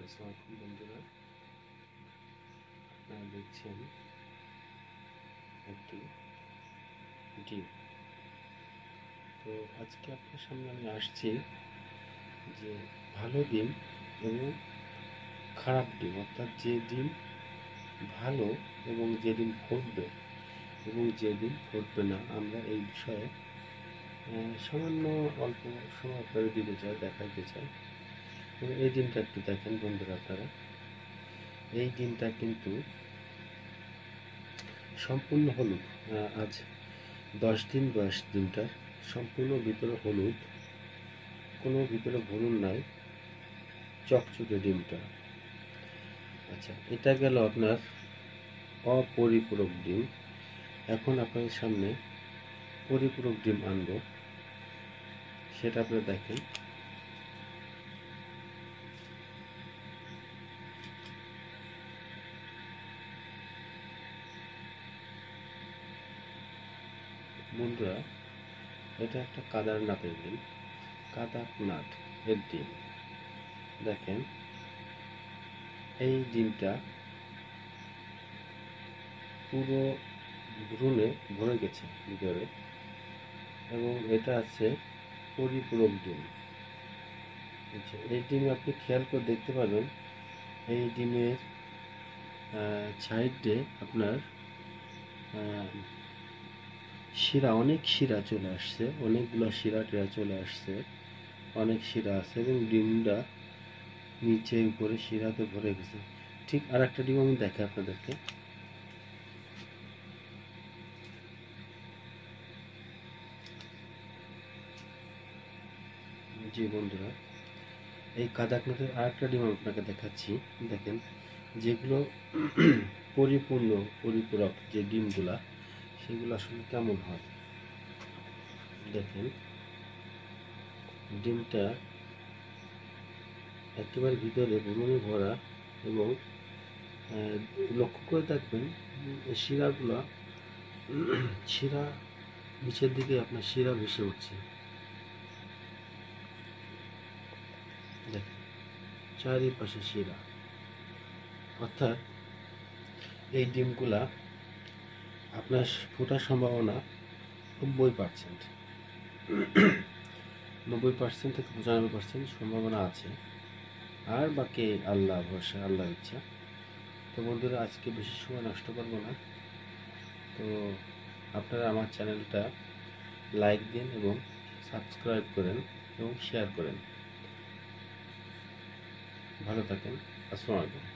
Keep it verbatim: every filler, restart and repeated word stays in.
আসসালামু আলাইকুম বন্ধুরা, আপনারা দেখছেন একটি ডিম। তো আজকে আপনার সামনে আমি আসছি যে ভালো ডিম এবং খারাপ ডিম, অর্থাৎ যে ডিম ভালো এবং যে ডিম ফুটবে এবং যে ডিম ফুটবে না, আমরা এই বিষয়ে সামান্য অল্প সময় আপনারা দিতে চাই, দেখাইতে চাই। এই ডিমটা একটু দেখেন বন্ধুরা, আপনারা এই ডিমটা কিন্তু সম্পূর্ণ হলুদ। আজ দশ দিন বয়স ডিমটার, সম্পূর্ণ ভিতরে হলুদ, কোনো ভিতরে ভুরুন নাই, চকচকে ডিমটা। আচ্ছা, এটা গেল আপনার অপরিপূরক ডিম। এখন আপনাদের সামনে পরিপূরক ডিম আনবো, সেটা আপনারা দেখেন। বন্ধুরা, এটা একটা কাদারনাথের ডিম, কাদারনাথ এর ডিম। দেখেন এই ডিমটা পুরো ভ্রূণে ভরে গেছে ভিতরে, এবং এটা আছে পরিপূরক ডিম। আচ্ছা, এই ডিম আপনি খেয়াল করে দেখতে পাবেন, এই ডিমের সাইডে আপনার শিরা, অনেক শিরা চলে আসছে, অনেকগুলো শিরা টিরা চলে আসছে, অনেক শিরা আছে, এবং ডিমটা নিচে উপরে শিরাতে ভরে গেছে। ঠিক আর একটা ডিম আমি দেখাই আপনাদেরকে। জি বন্ধুরা, এই কাদাকনাথের আর একটা ডিম আপনাকে দেখাচ্ছি। দেখেন, যেগুলো পরিপূর্ণ পরিপূরক যে ডিমগুলা, সেগুলো আসলে কেমন হয়। দেখেন ডিমটা একেবারে ভিতরে ভ্রূণে ভরা, এবং লক্ষ্য করে দেখবেন শিরাগুলা, শিরা নিচের দিকে আপনার শিরা ভেসে উঠছে। দেখেন চারিপাশে শিরা, অর্থাৎ এই ডিমগুলা আপনার ফোটার সম্ভাবনা নব্বই পার্সেন্ট নব্বই পার্সেন্ট থেকে পঁচানব্বই পার্সেন্ট সম্ভাবনা আছে, আর বাকি আল্লাহ ভরসা, আল্লাহ ইচ্ছা। তো বন্ধুরা, আজকে বেশি সময় নষ্ট করবো না। তো আপনারা আমার চ্যানেলটা লাইক দিন এবং সাবস্ক্রাইব করেন এবং শেয়ার করেন। ভালো থাকেন। আসসালামু আলাইকুম।